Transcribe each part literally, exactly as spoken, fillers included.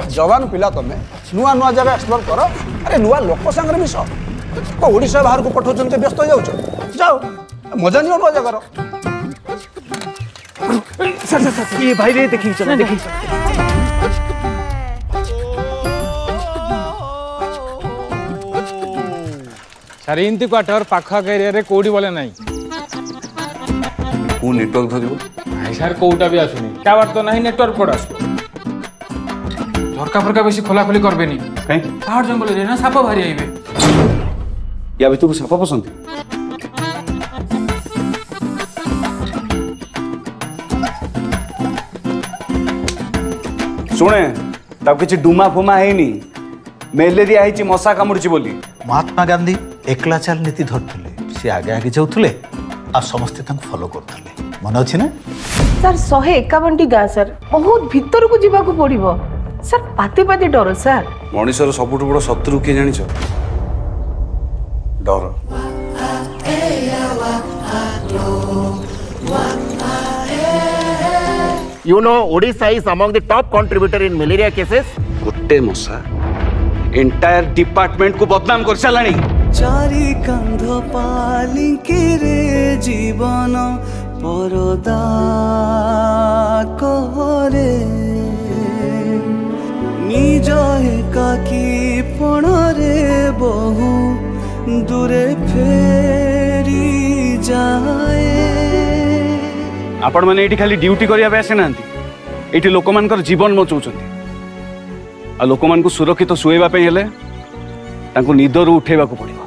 जवान पिला तमें नुआ नुआ जगह एक्सप्लोर कर अरे नुआ लोक संगे मिस को ओडिशा बाहर को पठाउछन ते व्यस्त हो जाउछ जाओ मजा नियो नुआ जगह सर सर सर ये भाई रे देखिए चलो देखिए सर इनती क्वार्टर पाखा एरिया रे कोडी बोले नाही को नेटवर्क धरिबो नाही सर कोउटा भी आसुनी टावर तो नाही नेटवर्क कोड आसु झरका फरका बेसी खोला खोली करबेनी काई पहाड़ जंगल रे ना साप भारी आइबे या भी तो साप पसंद शुणे तब किसी डुमा फुमा है मेलेरिया है मशा कामुड़ी बोली महात्मा गांधी एकला चाल नीति धरते सी आगे आगे जाऊे आ समस्ते फॉलो करते मन अच्छी ना सर शहे एकावन टी गाँ सर बहुत भीतर को जीवा पड़ो सर पाते पाते डर सर मनीषर सबुठ बड़ शत्रु किए जानिछ डर You know, Odisha is among the top contributor in malaria cases. गोटे मशा एंटायर डिपार्टमेंट को बदनाम कर चलानी चारी कंध पालिंकी रे जीवन परदा करे निज एकाकी पणरे बहु दूरे फेरी जाए आपण मैंने ये खाली ड्यूटी करने आसे ना ये लोक मान जीवन बचाऊँ आ लोक मान सुरक्षित शुआवाई हेले निदर उठेबा पड़ो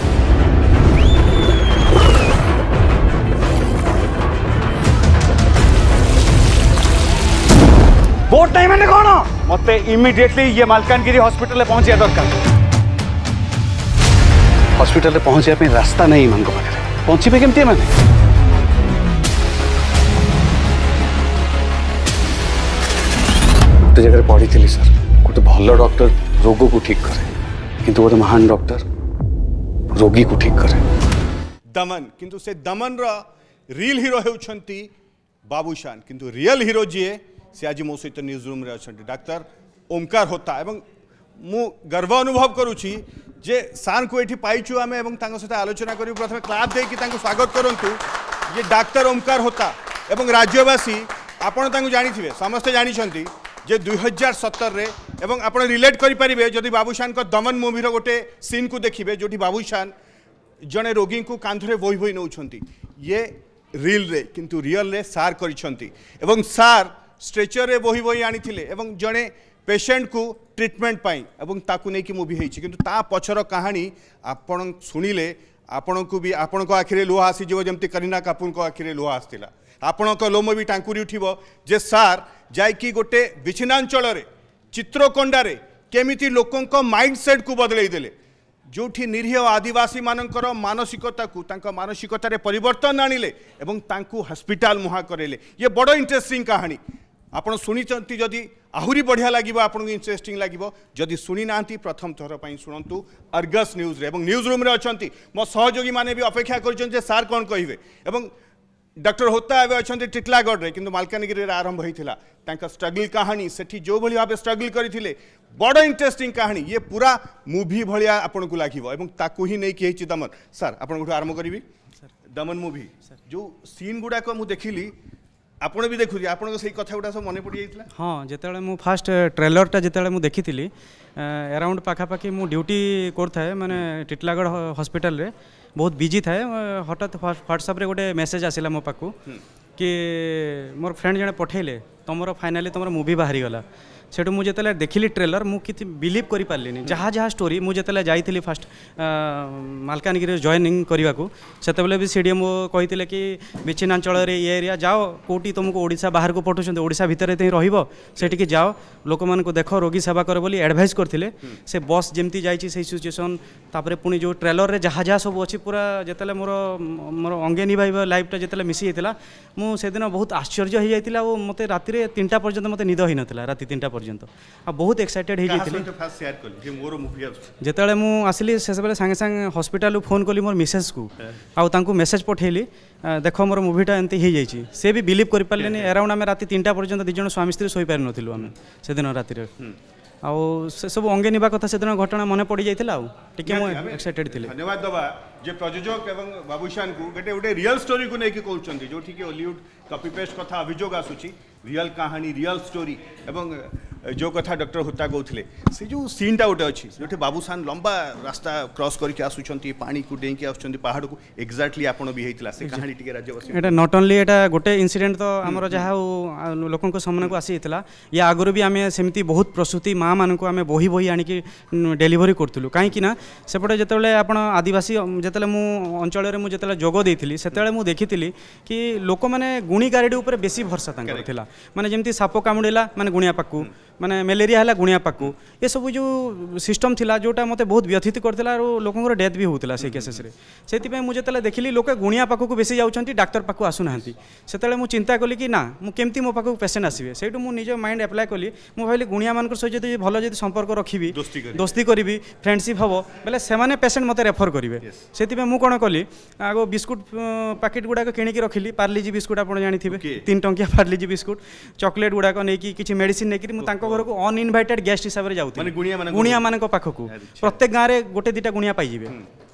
बोट नहीं मैंने कौन मत इमिडिएटली ये मालकानगिरी हॉस्पिटल पहुंचा दरकार हॉस्पिटल पहुंचा रास्ता नहीं मान पाखे पहुंचे केमती मैंने गोटे जगह पढ़ी थी सर गोटे भल डॉक्टर रोग को ठीक करे किंतु गोटे महान डॉक्टर रोगी को ठीक करे दमन किंतु से दमन रा रियल हीरो होउछंती बाबूशान किंतु रियल हीरो जी से आज मो सहित न्यूज रूम रे अछंती डॉक्टर ओमकार होता एवं मु गर्व अनुभव करूची जे सार को एठी पाइछु आमे एवं तांको सहित आलोचना करी प्रथम क्लास दे कि तांको स्वागत करंतु ये डॉक्टर ओमकार होता एवं राज्यवासी आपण तांको जानिथिबे समस्त जानिछंती जे दुई हजार सतर रे एवं आपण रिलेट करि परिबे जदि बाबूशान को दमन मूवी रो गोटे सीन को देखिबे जोठी बाबूशान जने रोगी को कांधरे बोई बोई नौछंती ये रियल रे किंतु रियल रे सार करिछंती एवं सार स्ट्रेचर रे बोही बोही आनिथिले एवं जने पेशेंट को ट्रीटमेंट पाई एवं ताकू नै कि मूवी हेछि किंतु ता पछर कहानी आपण सुनिले आपण को भी आपण को आखिरे लुहा आसी जीव जेमति करीना कपूर को आखिरे लुहा आस्तिला आपण को लोम भी टांकुरी उठिबो जे सार जाइकी गोटे विच्छिन्नांचल रे चित्रकोंडा रे केमिति लोकन को माइंडसेट को बदलै देले जोठी निरीह आदिवासी मानकर मानसिकता को तांका मानसिकता रे परिवर्तन आनिले एवं तांकू हॉस्पिटल मुहा करेले ये बड़ इंटरेस्टिंग कहानी आपण सुनिचंती जदि आहुरी बढ़िया लगिबो आपन इंटरेस्टिंग लगिबो जदि सुनी नांती प्रथम थर पई सुनंतु अर्गस न्यूज रे एवं न्यूज रूम रे अछंती मो सहयोगी माने भी अपेक्षा करछन जे सार कोन कहिबे एवं डॉक्टर होता एवं अच्छा टिटलागढ़ रे किंतु मालकानगिरी आरंभ होता तांका स्ट्रगल कहानी सेठी जो भली भाव स्ट्रगल करथिले बड़ इंटरेस्टिंग कहानी ये पूरा मूवी भलिया आपन को लागिबो एवं ताकू ही नै कि हेछि दमन सर आपन को आरंभ करिवि दमन मूवी जो सीन गुडा को मु देखिली आपण भी देखुरी आपण को सही कथा गुडा सब मने पड़ी जाइतला हां जेतेले मु फर्स्ट ट्रेलर टा जेतेले मु देखिथिली अराउंड पाखा पाखी मु ड्यूटी करथाय माने टिटलागढ़ हॉस्पिटल रे बहुत बिजी थाए हठात व्हाट्सएप रे गोटे मेसेज आसिला मो पाकू कि मोर फ्रेंड जने पठेले तुमर फाइनाली तुमर मूवी बाहरी गला सेठू मुझे देखिली ट्रेलर मुझे बिलीव कर पार्ली जहाँ जहाँ स्टोरी मुझे जाइली फास्ट मालकानगिरी जॉइनिंग करने को सेतबेले भी सीडीएम कही कि विच्छिन्नांचल ये एरिया जाओ कौटी तुमको ओडिशा बाहर को पठाउछन्ते ओडिशा भितर रहिबो सेठिकी जाओ लोक मानक देख रोगी सेवा कर बोली एडवाइस करथिले से बस जेमती जाइछि से सिचुएशन तापरे पुणी जो ट्रेलर रे जहाँ जहाँ सब अच्छी पूरा जेतेले मोर मोर अंगे निभाइबा लाइफटा जेतेले मिसी जाइतिला मु सेदिन बहुत आश्चर्य हो जाइतिला और मते राति रे तीनटा पर्यंत मते निद होई नथिला राति तीनटा पर्यंत आ बहुत एक्साइटेड हो जाइतिले जेतेले मु आसिली से बेले संगे संगे हॉस्पिटल फोन कली मोर मिसेस को आ तांको मेसेज पठेली देख मोर मूवीटा एमती हो जाइछि से भी बिलीव कर पारलेनी अराउंड आम राति तीनटा पर्यंत दी जन स्वामी स्त्री सोई पारि नथिलु आम से दिन राति रे आउ से सब अंगे निबा कथा से दिन घटना मन पड़ जाइतिला आउ टिके मो एक्साइटेड थिले। धन्यवाद दबा जे प्रयोजक एवं बाबूशान को गोटे गोटे रियल स्टोरी को लेकिन कहते जो ठीक हॉलीवुड कॉपी पेस्ट कथा अभियोग आसूची रियल कहानी रियल स्टोरी एवं जो कथा डॉक्टर हुता कहते से जो सीनटा गोटे अच्छी जो बाबूशान लंबा रास्ता क्रॉस करके आसुचंती पानी को डेंकी आसुचंती पहाड़ को एक्जाक्टली आपण भी हेतिला से कहानी टिके राज्यवासी एटा नॉट ओनली एटा गोटे इंसिडेंट तो हमर जहा लोकन को सामने को आसी हेतिला या आगुरु भी आमे सेमती बहुत प्रसूति माँ मान को आमे बही बही आनी की डेलीवरी करथुलु काहे कि ना सेपटे जेतेबेले आपण आदिवासी जेतेले मु अंचल रे मु जेतेले जोग देथिली सेतेबेले मु देखिथिली कि लोक माने गुणी गारेडी ऊपर बेसी भरसा तांकर थिला माने जेमती साप कामुडेला माने गुणिया पाकू माने मलेरिया है गुणिया पाकू ये सब जो सिस्टम थिला जोटा मते बहुत व्यथित करथिला और लोकंकर डेथ भी होउतिला से केसेस रे सेति पे मु जेतेले देखिली लोक गुणिया पाकू को बेसी जाउछंती डॉक्टर पाकू आसु नाहंती सेतेले मु चिंता कली कि ना मु केमती मो पाकू पेशेंट आसीबे सेटु मु निज माइंड अप्लाई कली मु भाइली गुणिया मानकर सहित जदी भलो जदी संपर्क रखिबी दोस्ती करिबी फ्रेंडशिप हबो बेले सेमाने पेशेंट मते रेफर करिवे सेति पे मु कोन कली आगो बिस्कुट पैकेट गुडा किनि की रखिली पार्लीजी बिस्कुट आपण जानिथिबे तीन टंकिया पार्लीजी बिस्कुट चॉकलेट गुडा को नेकी किछि मेडिसिन नेकी मु तांको घर को अनइनवाइटेड गेस्ट हिसाब से जाउथि गुणिया मान पाखक प्रत्येक गाँव में गोटे दुटा गुणिया पाइबे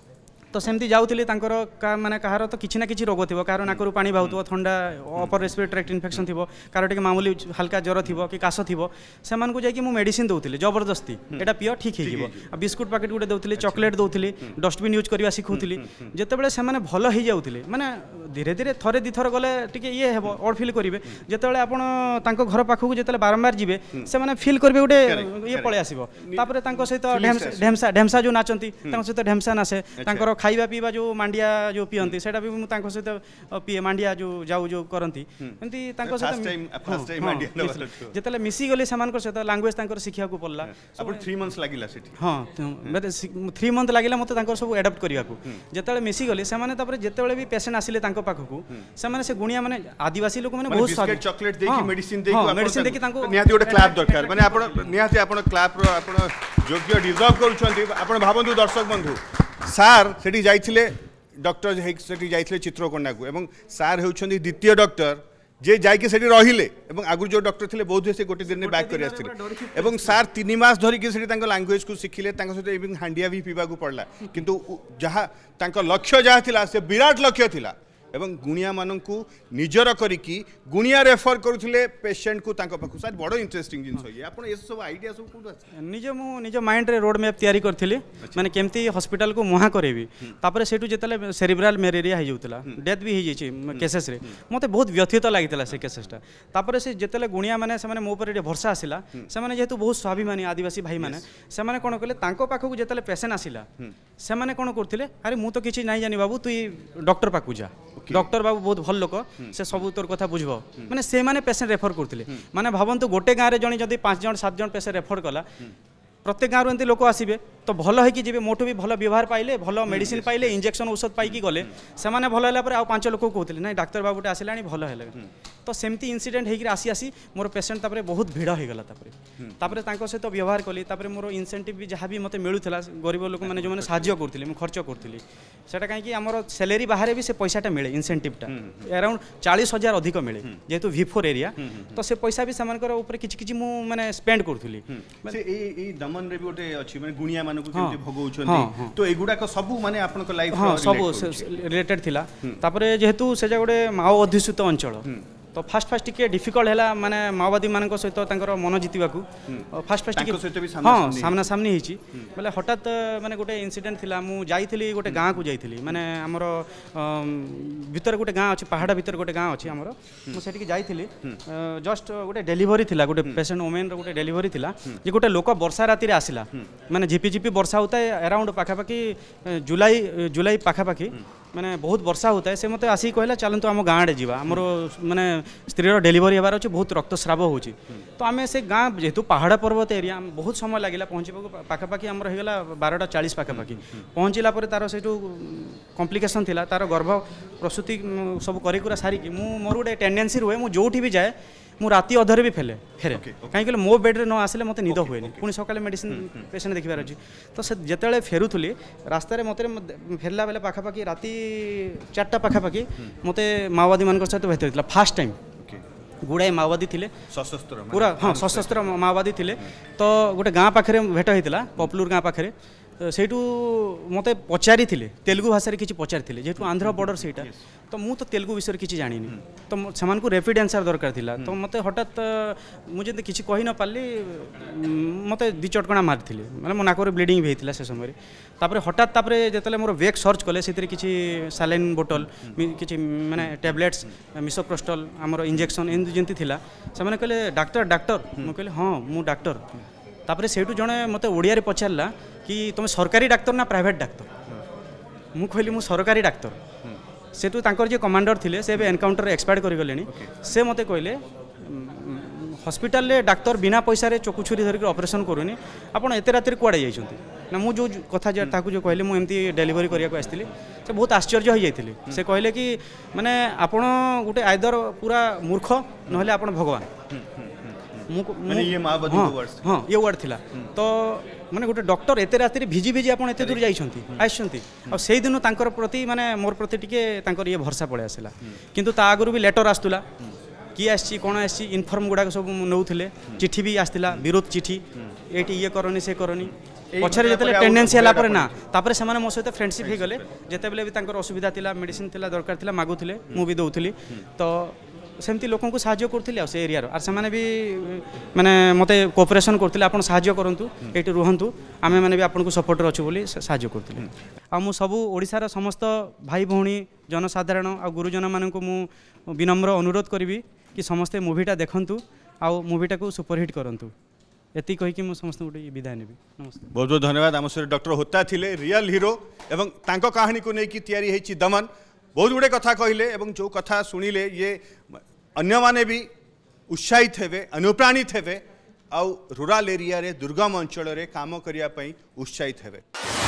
तो सेमती जाऊली माने कहार तो किसी ना किसी रोग थी कहार नाकरू पानी बाहुव ठंडा अपर रेस्पिरेटरी ट्रैक्ट इन्फेक्शन थी कार टे मामूली हल्का ज्वर थी कि काश थी से जाकि मेडिसिन दौली जबरदस्ती एटा पियो ठीक हो बिस्कुट पैकेट गुटे दौली चॉकलेट दौली डस्टबिन यूज करवा शिखौली जितेबाला से भल हो जाते मैंने धीरे धीरे थरे दी थर गले टे ये हे अड फिल करेंगे जिते आप घर पाखक जो बारंबार जी से फिल करेंगे गोटे ये पलि आसपर सहित ढेमसा ढेमसा जो नाचती सहित ढेमसा नाचे खाଇବା पीवा जो मांडिया जो पियंती सेटा भी मु तांको सहित पिए मांडिया जो जाऊ जो करंती एंती तांको सहित फर्स्ट टाइम मांडिया जेतले मिसी गले समान को सहित लैंग्वेज तांकर सिखिया को पड़ला अपन तीन मंथ्स लागिला सेठी हां मते तीन मंथ लागिला मते तांकर सब एडॉप्ट करिया को जेतले मिसी गले समान तापर जेतेबेले भी पेशेंट आसिले तांको पाखकू समान से गुणिया माने आदिवासी लोक माने बहुत बिस्किट चॉकलेट देकी मेडिसिन देकी मेडिसिन देकी तांको निहाती गोटे क्लैप दरकार माने आपण निहाती आपण क्लैप रो आपण योग्य डिजर्व करूछंती आपण भाबंतु दर्शक बंधु सार सेठी जाइथिले डॉक्टर सेठी जाइथिले चित्रकोंडा को एवं सार होउछंती द्वितीय डॉक्टर जे जाइके सेठी रहिले एवं आगु जो डॉक्टर थिले बहुत से गोटे दिन बैक करि आस्थिले एवं सार तीन मास धरि के सेठी तांको लैंग्वेज को सिखिले तांको सहित एवं हांडिया भी पीबा को पड़ला किंतु जहा तांको लक्ष्य जहा थिला से विराट लक्ष्य थिला एवं गुणिया मानू निजर करिकी गुणिया रेफर करुले पेशेंट को तांको पाखु सार बड़ इंटरेस्टिंग जिंस होई आपण ए सब आईडिया सब कोड अछि निज मु निज माइंड रे रोड मैप तैयारी करथिली माने केमती हॉस्पिटल को मुहा करेबी तापर सेटु जेतले सेरिब्रल मलेरिया हो जाउतला डेथ भी हो जाइछि केसेस रे मते बहुत व्यथित लागितला से केसेसटा तापर से जेतले गुणिया माने से माने मो पर भरोसा आसिला से माने जेहेतु बहुत स्वाभिमानी आदिवासी भाई माने से माने कोन कहले तांको पाखु जेतले पेशेंट आसिला से माने कोन करथिले अरे मु तो किछि नाही जानि बाबू तू डॉक्टर पाखु जा डॉक्टर बाबू बहुत भल लोक से सब तोर कथा बुझब माने से माने पेशेंट रेफर करथिले माने भावंतु गोटे गाँव में जणी जदि पाँच जन सात जन पेशेंट रेफर कला प्रत्येक गाँव एमती लोक आसबे तो भल है कि जी मोटू भी भल व्यवहार पाइले भल मेडिसिन पाइले इंजेक्शन औषध पाइकी गले से माने भल है आ पांच लोक कहते ना डाक्तर बाबूटे आसला भल है तो सेमती इनसीडेंट होकर आसी आसी मोर पेशेंट तापर बहुत भिड़ होगला तापर तांको सहित व्यवहार कली तापर मोर इनसेंटिव भी जहाँ भी मत मिलूला गरीब लोक मैंने जो साहाय्य करुँगी मुझे खर्च करी सेटा कहीं आमर सैलरी बाहर भी से पैसाटा मिले इनसेंटिवटा अराउंड चालीस हजार अधिक मिले जेहेतु भि फोर एरिया तो से पैसा भी से किसी किसी मैंने स्पेंड करूली दमन रे भी गोटे अछि माने गुणिया मानू को केमते भगौछन्ती तो एगुडा को सब माने आपन को लाइफ हां सब रिलेटेड थिला तापरे जेहेतु से गोटे माओ अधिसूत अंचल तो फास्ट फास्ट टिके डिफिकल्ट हैला माने माओवादी मानक सहित तांकर मन जितिबाकू फास्ट फास्ट टिके हां सामना सामनी हिची बोले हठात माने गोटे इंसिडेंट थिला मु जाईथिली गोटे गाँ को जाईथिली माने हमर भीतर गोटे गाँ अछि पहाड़ भीतर गोटे गाँ अछि हमर मु सेठी जाईथिली जस्ट गोटे डिलीवरी थिला गोटे पेशेंट वुमेन रो गोटे डिलीवरी थिला जे गोटे लोक वर्षा राति रे आसिला माने झिपी झिपी वर्षा होता है अराउंड पाखा पाखी जुलाई जुलाई पाखा पाखी माने बहुत वर्षा होता है से मते आसी कहला चलंतु आम गाँ आड़े जीवा हमर माने स्त्री डिलीवरी होबार अच्छे बहुत रक्तस्राव होची तो आम से गाँ जेहेतु पहाड़ पर्वत एरिया बहुत समय लगे पहुँचा पाखापाखि आमर होगा बारटा चालीस पाखापाखि पहुँचला तार से कॉम्प्लिकेशन थिला तार गर्भ प्रसूति सब करा सारिकी मोर गोटे टेंडेंसी रुए मुझे जो भी जाए मु राति अधरे भी फेले फेरे कहीं मो बेड्रे न आसिले मत निद हुए पुणी सकाले मेडिसिन पेशेंट देखिबार अच्छी तो से जिते फेरुली रास्तार मत फेरला बेले पाखापाखि राति चार्टा पाखापाखि मत माओवादी मान सहित भेट होता फास्ट टाइम गुड़ाए माओवादी थिले सशस्त्र पूरा हाँ सशस्त्र माओवादी थिले तो गोटे गाँ पाखे भेट होता पपलूर गाँ पाखे ସେଇଠୁ ମୋତେ ପଚାରିଥିଲେ ତେଲୁଗୁ ଭାଷାରେ କିଛି ପଚାରିଥିଲେ ଯେହେତୁ ଆନ୍ଧ୍ର ବର୍ଡର ସେଇଟା ତ ମୁଁ ତ ତେଲୁଗୁ ବିଷୟରେ କିଛି ଜାଣିନି ତ ସେମାନଙ୍କୁ ରେପିଡ୍ ଆନ୍ସର ଦରକାର ଥିଲା ତ ମୋତେ ହଠାତ୍ ମୁଁ ଯେମିତି କିଛି କହି ନ ପାରିଲି ମୋତେ ଦୁଇ ଚଟକଣା ମାରିଥିଲେ ମାନେ ମୋ ନାକରେ ବ୍ଲିଡ଼ିଂ ବି ହେଇଥିଲା ସେ ସମୟରେ ତାପରେ ହଠାତ୍ ତାପରେ ଯେତେବେଳେ ମୋର ବ୍ୟାଗ୍ ସର୍ଚ୍ଚ କଲେ ସେଥିରେ କିଛି ସାଲାଇନ୍ ବୋଟଲ କିଛି ମାନେ ଟ୍ୟାବଲେଟ୍ସ ମିସୋପ୍ରୋଷ୍ଟଲ ଆମର ଇଞ୍ଜେକ୍ସନ୍ ଏମିତି ଯେମିତି ଥିଲା ସେମାନେ କହିଲେ ଡାକ୍ତର ଡାକ୍ତର ମୁଁ କହିଲି ହଁ ମୁଁ ଡାକ୍ତର ତାପରେ ସେଇଠୁ ଜଣେ ମୋତେ ଓଡ଼ିଆରେ ପଚାରିଲା कि तुम सरकारी डाक्तर ना प्राइवेट डाक्तर मु कहली मु सरकारी डाक्तर सेठू तांकर जे कमांडर थिले से एनकाउंटर एक्सपायर्ड कर गले से मते कहले हॉस्पिटल रे डाक्तर बिना पैसा रे चकु छुरी धरिक ऑपरेशन करूनी आपण एते रातिर कुआडे जाइछंती ना मु जो कथा जे ताकू जो कहले मु एमती डिलीवरी करिया को आस्थिली से बहुत आश्चर्य होई जाइथिले से कहले कि माने आपण गुटे आइदर पूरा मूर्ख नहले आपण भगवान माने ये माओवादी वर्ड्स हां ये वर्ड थिला तो माने गोटे डॉक्टर एते रातिर भिजी भिजी आपण एते दूर जाइछंती आइछंती आ सेही दिन तांकर प्रति माने मोर प्रति टिके तांकर ये भरोसा पळे आसिला किंतु ता आगरु भी लेटर आस्तुला कि आसी कोन आसी इनफॉर्म गुडा सब नउथिले चिट्ठी भी आस्तिला विरोध चिट्ठी एटी ये करनी से करनी पछरे जेतले टेंडेंसी हला पर ना तापर से माने मो सहित फ्रेंडशिप हे गले जेतेबेले भी तांकर असुविधा थिला मेडिसिन थिला दरकार थिला मागुथिले मु भी दउथिली तो सेमती लोक को साहाय्य करथिले से एरिया आर से माने भी माने मते कोऑपरेशन करथिले आपण साहाय्य करंतु एटी रुहंतु आमे माने भी आपण को सपोर्टर अछु बोली साहाय्य करथिले आ मु सब ओडिसा रा समस्त भाई भौणी जनसाधारण आ गुरुजन मानन को मु विनम्र अनुरोध करबी कि समस्ते मूवीटा देखंतु आ मूवीटा को सुपरहिट करंतु एति कहि कि मु समस्त गोटे विदाय नेबी नमस्कार बहुत बहुत धन्यवाद आम सर डॉक्टर होता थिले रियल हीरो एवं तांको कहानी को लेकिन तैयारी हेछि दमन बहुत गुड़े कथा कहले एवं जो कथा शुणिले ये अन्य माने भी उत्साहित हेबे अनुप्राणित हेबे आउ रूराल एरिया रे दुर्गम अंचल रे काम करिया पई उत्साहित हेबे।